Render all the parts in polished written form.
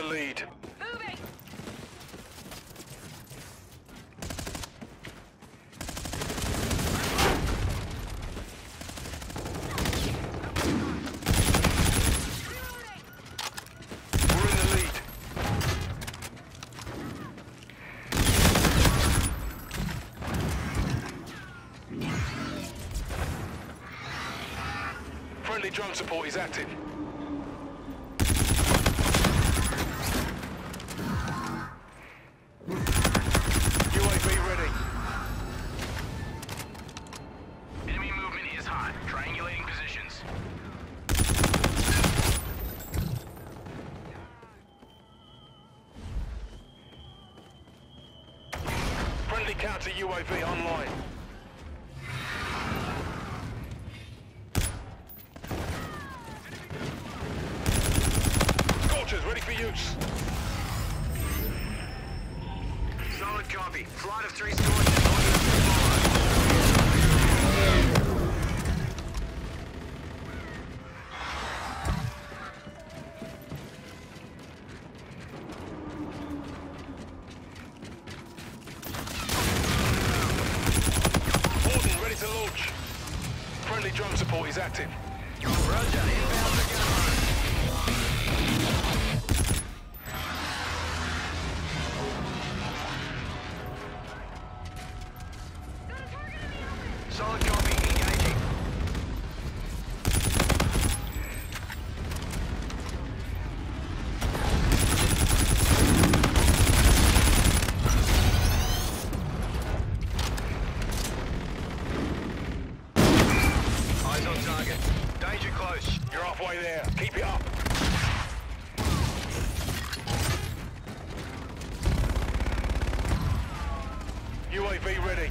lead. Moving! We're in the lead. Friendly drone support is active. UAV ready. Enemy movement is hot. Triangulating positions. Friendly counter UAV online. Scorchers ready for use. Solid copy. Flight of 3 Scorchers. Orders Warden ready to launch. Friendly drone support is active. Roger. Inbound to gunrun. Solid copy. Engaging. Eyes on target. Danger close. You're halfway there. Keep it up. UAV ready.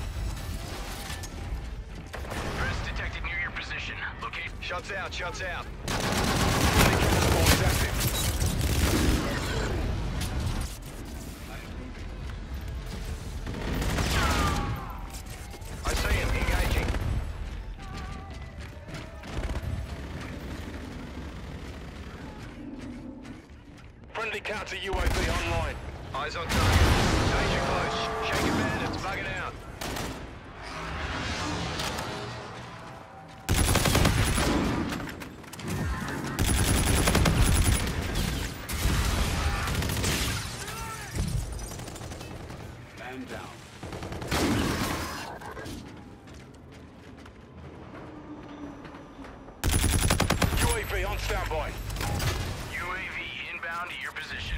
Threats detected near your position. Locate. Shots out. Shots out. Friendly drone support is active. I see him. Engaging. Friendly counter UAV online. Eyes on target. Danger close. Shaking bandits. Bugging out. Man down. UAV on standby. UAV inbound to your position.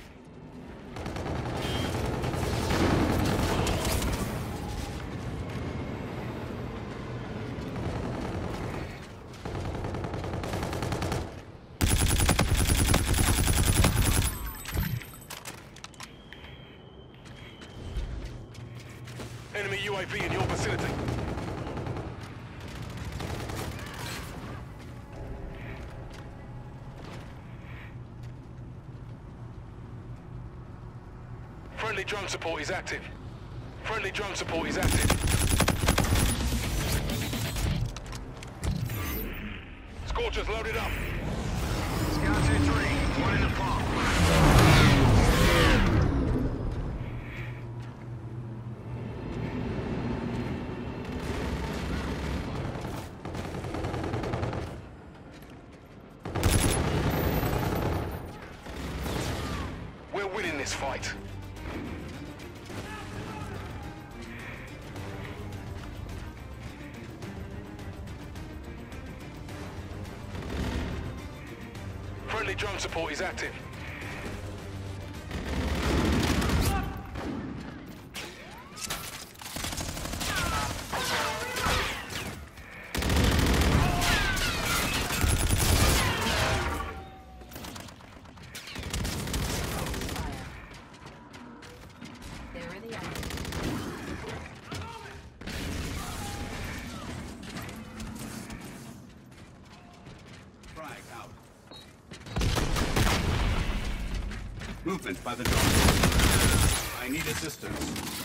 Enemy UAV in your vicinity. Friendly drone support is active. Friendly drone support is active. Scorchers loaded up. Scout 2-3. One in the pump. We're winning this fight. Friendly drone support is active. There are the enemies. Frag out. Movement by the drone. I need assistance.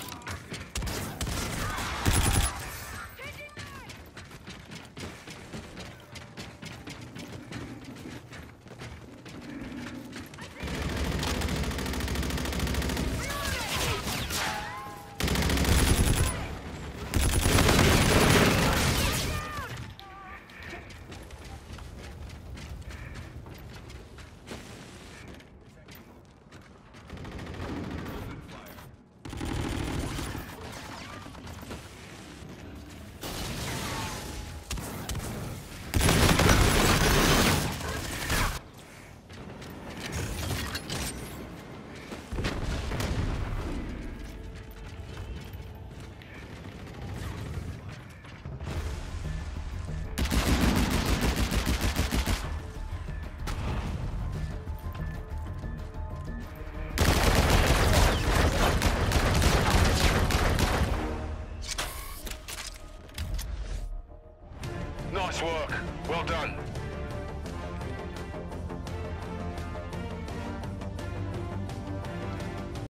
Nice work. Well done.